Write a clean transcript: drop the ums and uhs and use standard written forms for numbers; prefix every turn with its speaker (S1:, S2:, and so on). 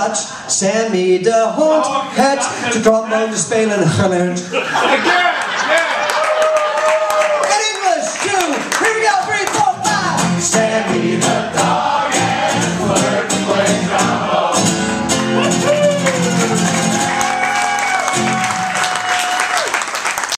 S1: hat, Sammy the Hund hat, de trombone spelen gelernt.
S2: Again!